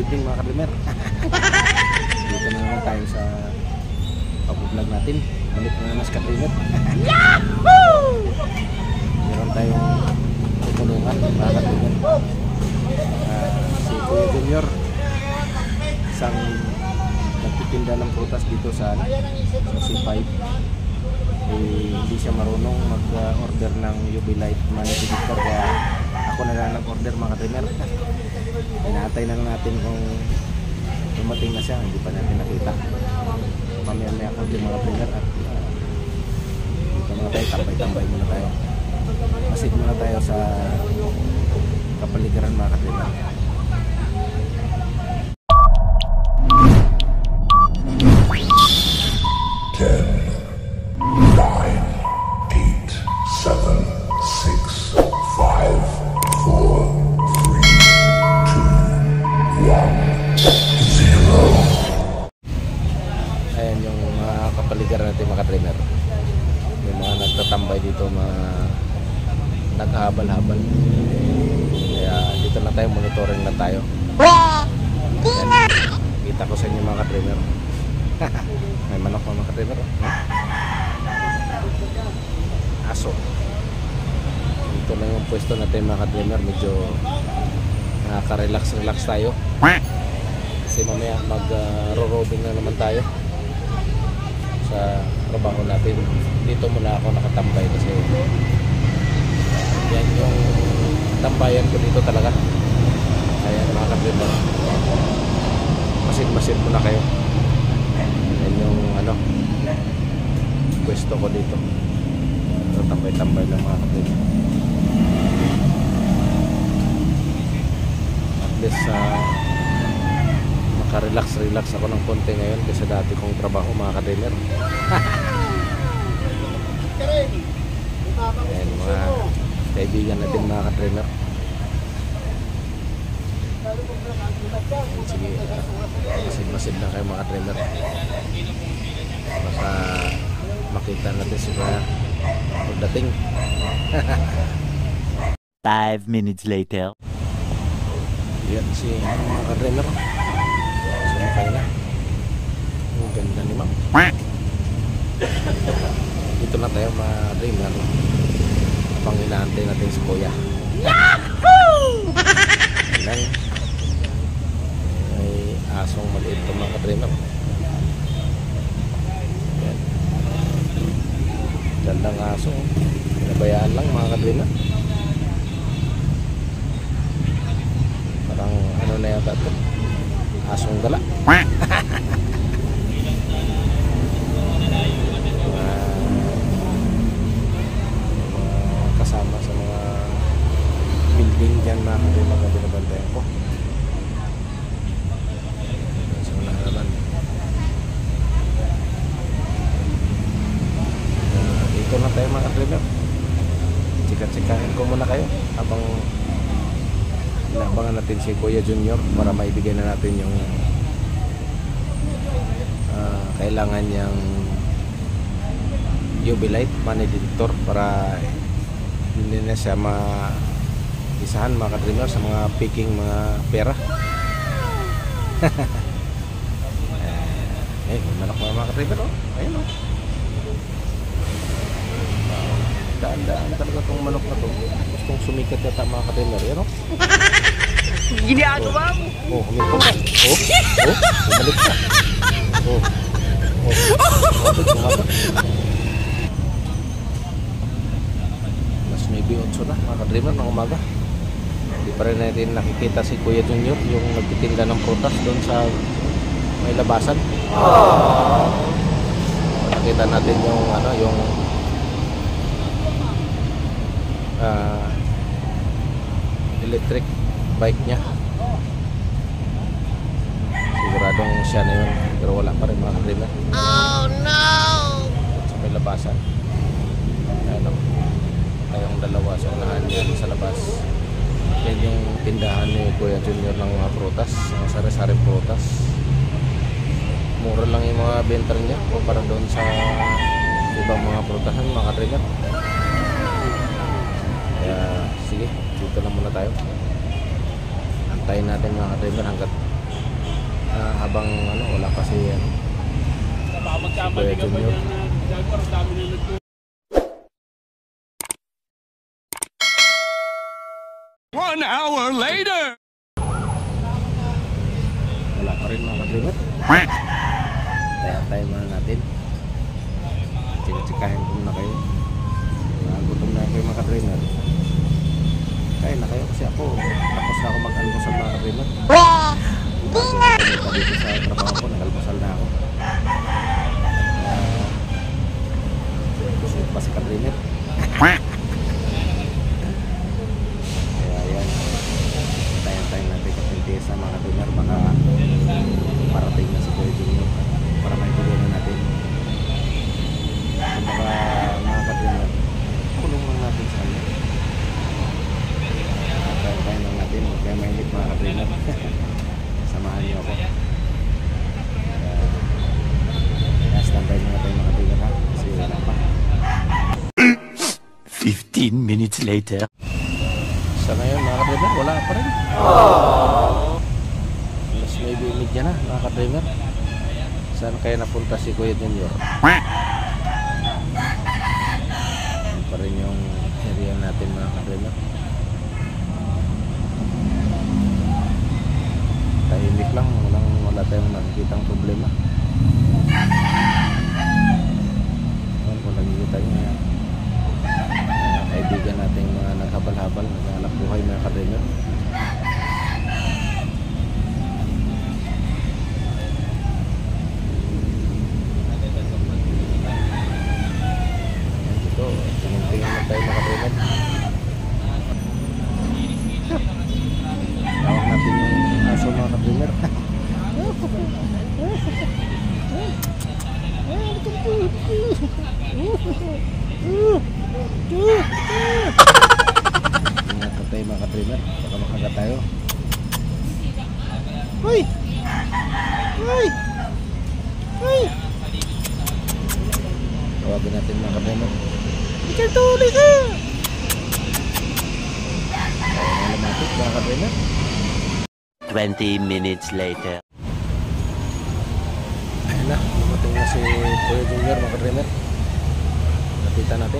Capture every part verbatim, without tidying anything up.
evening mga ka-dreamer. Dito na naman tayo sa pag-vlog natin. Balik na naman sa ka-dreamer. Yahoo! Meron tayong tutulungan mga ka-dreamer. Uh, si Kuya Junior, isang nagtitinda ng prutas dito sa, sa C five. Eh, hindi siya marunong mag-order ng Jubilite Money Detector, kaya ako na lang nag-order mga ka-dreamer. Inaantay na lang natin kung dumating na siya, hindi pa natin nakita. Mamaya may ako din mga ka-dreamer at uh, dito muna tayo, tambay-tambay muna tayo. Masid muna tayo sa kapaligiran mga ka-dreamer. Kapaligiran natin mga ka-dreamer. May mga nagtatambay dito, mga naghahabal-habal. Kaya dito na tayo, monitoring na tayo. Yan, kita ko sa inyo mga ka-dreamer. May manok mga ka-dreamer. Aso. Dito lang yung pwesto natin mga ka-dreamer. Medyo nakaka-relax-relax tayo. Kasi mamaya mag-ro-robing na naman tayo sa trabaho natin. Dito muna ako nakatambay kasi yan yung tambayan ko dito talaga. Kaya mga ka-dreamer, masid-masid muna kayo. Yan yung ano, pwesto ko dito. So, tambay-tambay lang mga ka-dreamer. At least uh, relax-relax ako ng konti ngayon kasi dati kong trabaho mga ka-dreamer. Ayan, mga kaibigan natin mga ka-dreamer. Sige, masid-masid lang kayo mga ka-dreamer. Baka makita natin sila pagdating. Five minutes later. Yan si mga ka-dreamer. Sumakay na. Ang ganda ni ma'am. Dito na tayo mga dreamer. Habang inaantay natin si Kuya. Yahoo! Ayan. May asong maliit ng mga dreamer. Ayan. Gandang aso. Nabayaan lang mga dreamer. Parang ano na yata ito, asong gala. uh, mga kasama sa mga building dyan na hindi mga binabantayan ko. So na naman uh, dito na tayo mga dreamer. Chika-chikahin ko muna kayo habang inabangan natin si Kuya Junior para maibigay na natin yung uh, kailangan niyang Jubilite Money Detector para hindi na siya ma-isahan mga ka-dreamer sa mga picking mga pera. Eh, manok mga ka-dreamer, oh. Ayun, oh. Daan-daan talaga itong manok na to. Gustong sumikat yata mga ka-dreamer. Yan, oh. Ginagawa mo. Oh, huminto ka. Oh, oh, bumalik ka. Oh, oh, kumapit, kumapit. Mas maybe otso na mga ka-dreamer ng umaga. Hindi pa rin natin nakikita si Kuya Junior, yung nagtitinda ng prutas doon sa may labasan. Aww. Nakita natin yung ano, yung uh, electric bike niya. Siguradong siya na yun, pero wala pa rin mga ka-dreamer. Oh no! Sa may labasan. Ano, tayong dalawa sa unahan yan sa labas. Yan yung tindahan ni Kuya Junior ng mga prutas, mga sari-saring prutas. Mura lang yung mga benta niya kumpara doon sa ibang mga prutasan mga ka-dreamer. Kaya sige, dito lang muna tayo. Antayin natin mga ka-dreamer hanggat Ah, habang ano, wala pa si ano, si Kuya Junior. One hour later! Wala pa rin mga kadrimer. Taya-taya muna natin. Tsika-tsikahin ko muna kayo. Nagutom na kayo mga kadrimer. Kain na kayo kasi ako tapos na ako mag-almusal mga kadrimer. Dito sa trabaho ko, nag-almusal na ako. Gusto pa si kadrimer. Kaya yan, tayo-tayo natin kapintesa mga kadrimer. Baka parating na si Kuya Junior para may tulungan na natin. Kung baka mga kadrimer, kulong lang natin sa kanya. Tayo-tayo lang natin, kaya mainit mga kadrimer. Samahan niyo ako. Kaya standby na tayo mga kadrimer ha, kasi wala pa. Fifteen minutes later. Sa ngayon mga kadrimer, wala pa rin. Mas may bimidya na mga kadrimer. Saan kaya napunta si Kuya Junior? Yan pa rin yung area natin mga kadrimer. Tahimik lang, walang, wala tayong nakikitang problema. Ayan kung nakikita nyo yan, uh, kaibigan natin mga naghabal-habal, naghahanap buhay mga kadrimer. Ayan dito, tingin-tingin na tayo mga kadrimer. Tawag natin yung aso mga kadrimer. Ingat na tayo mga kadrimer, baka makagat tayo. Hoy! Hoy! Hoy! Tawagin natin mga kadrimer. Ikaw tuloy ka! Kaya nga lumatik mga kadrimer. Twenty minutes later. Ayun na, dumating na si Kuya Junior mga kadrimer. Lapitan natin.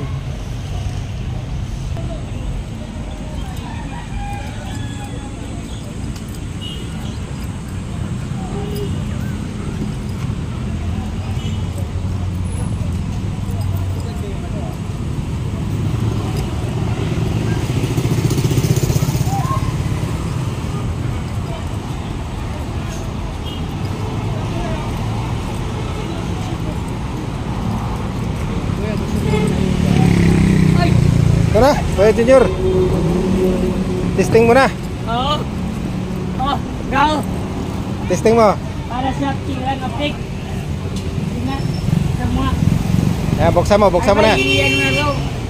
Tara, Kuya Junior. Testing mo na. Oo. Oh, go. Testing mo. Para sa tingnan ng pig. Tingnan. Sa mga. Ayan, buksan mo, buksan mo na. Ay, ano na raw.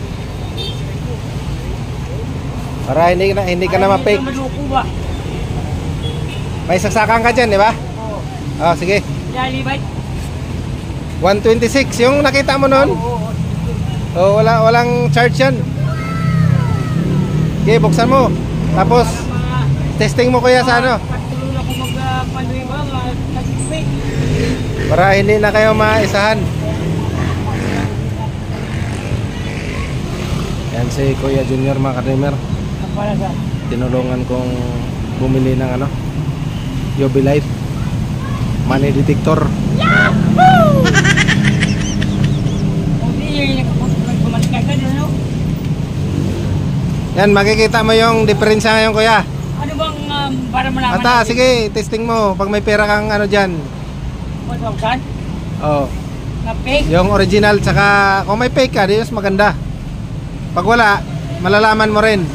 Para hindi, na, hindi ka na ma-fake. Maluko ba? May saksakan ka dyan, di ba? Oo. Oh, sige. Yali ba? one twenty-six, yung nakita mo nun. Oo. Oh, wala, walang charge yan. Okay, buksan mo. Tapos, testing mo kuya sa ano. Pagtulong ako mag-panoy ba? Mag-fake. Para hindi na kayo maisahan. Yan si Kuya Junior mga kadrimer. Para sa? Tinulungan kong bumili ng ano, U V light, money detector. Hindi yung nagpumalikan ano? Yan, makikita mo yung diferensya ngayon kuya. Ano bang um, para malaman Ata, sige, testing mo. Pag may pera kang ano dyan. one thousand? Oh, Na fake? yung original, tsaka kung may fake ka, di mas maganda. Pag wala, malalaman mo rin.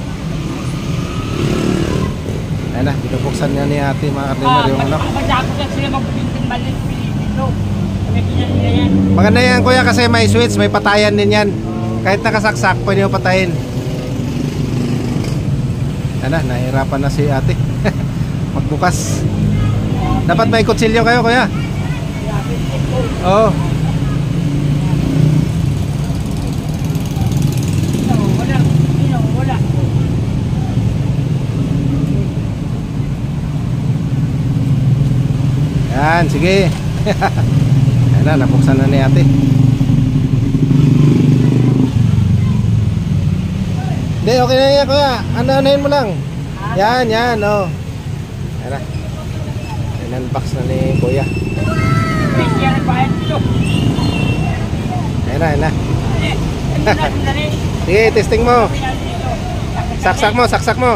Ayan na, binubuksan niya ni ate mga kadrimer yung ano. Madako lang sila magbibintang balit dito. Nakikita nila yan. Maganda yan kuya kasi may switch, may patayan din yan. Kahit nakasaksak, pwede mo patayin. Ayan na, nahihirapan na si ate. Magbukas. Dapat may kutsilyo kayo kuya. Oo. Wala, wala. Yan, sige. Ayan na, nabuksan na ni ate. Hindi, okay na yan kuya. Ano-anahin mo lang. Yan, yan, oh. Ayan na. In-unbox na ni kuya. Fish yan ang bayan dito. Ayan na, ayan na. Hindi natin na rin. Sige, testing mo. Saksak mo, saksak mo.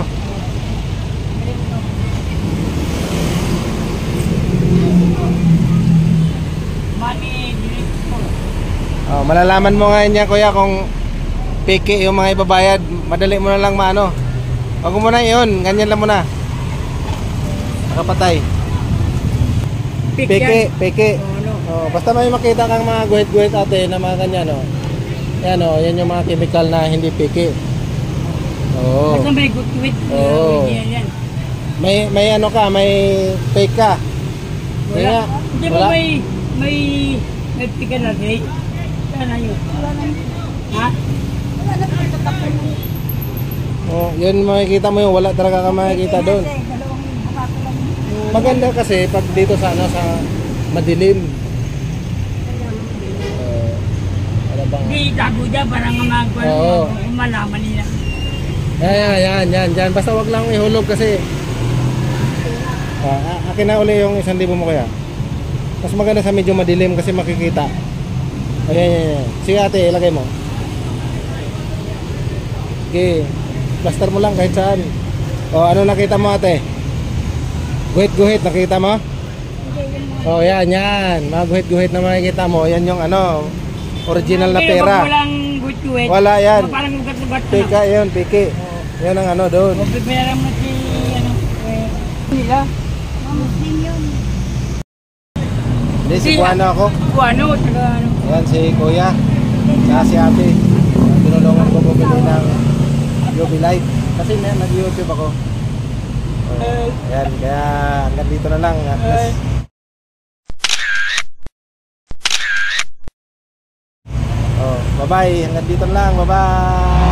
Money, delete mo. Oh, malalaman mo ngayon yan kuya kung peke yung mga ibabayad. Madali mo na lang maano. Wag mo na yun, ganyan lang muna. Nakapatay. Pick Peke, yan. peke. Oh, ano? Oh, basta may makita kang mga guhit-guhit ate na mga ganyan oh. Yan oh, yan yung mga chemical na hindi peke. Oo. Basta may good with. Oo. Yan, yan. May may ano ka, may fake ka. Hindi nga. Wala. Hindi mo Wala. may, may, may pick na date. Wala na yun. Wala na yun. Ha? Wala na pinagtatapon mo. Oh, yun makikita mo yung wala talaga ka makikita doon. Maganda kasi pag dito sa ano sa madilim. Uh, ano bang? Hindi, tago dyan. Parang mga Oo. malaman nila. Yan, yan, yan, yan, yan. Basta wag lang ihulog kasi. Ah, akin na uli yung isang libo mo kaya. Mas maganda sa medyo madilim kasi makikita. Ayan, yan, yan. Sige ate, ilagay mo. Okay. Plaster mo lang kahit saan. O, ano nakita mo ate? Guhit-guhit, nakita mo? O, yan, yan. Mga guhit-guhit na makikita mo. Yan yung ano, original na Pero pera. pag walang good to it. Wala yan. Parang ugat-ugat na. Pika yun, piki. Yan ang ano doon. O, pipera mo si, ano, eh, nila. Hindi, si Juana ako. O, ano, taga, ano. Ayan, si Kuya. Saka si ate. Tinulungan ko bumili ng U V light. Kasi na, nag-YouTube ako. Oh, ayan, kaya hanggang dito na lang. At least, oh, bye-bye. Hanggang dito na lang. Bye-bye.